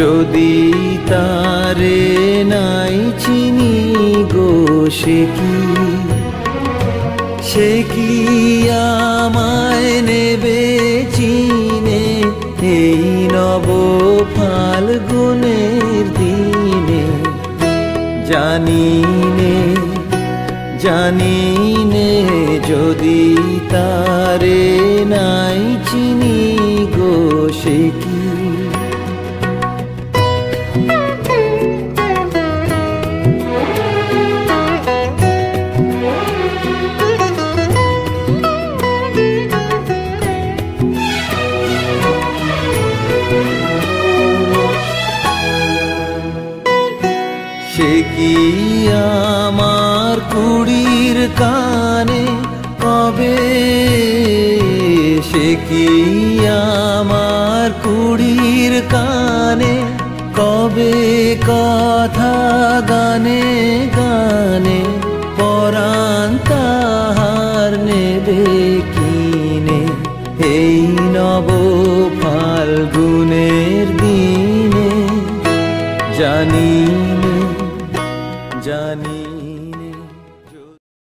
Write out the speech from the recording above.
যদি তারে নাই চিনি গো সে কি আমায় নেবে চিনে এই নব ফাল্গুনের দিনে। জানিনে যদি তারে নাই চিনি গো সে কি। সে কি আমার কুড়ির কানে কবে, সে কি আমার কুড়ির কানে কবে কথা গানে গানে পরাণ তাহার নেবে কিনে এই নব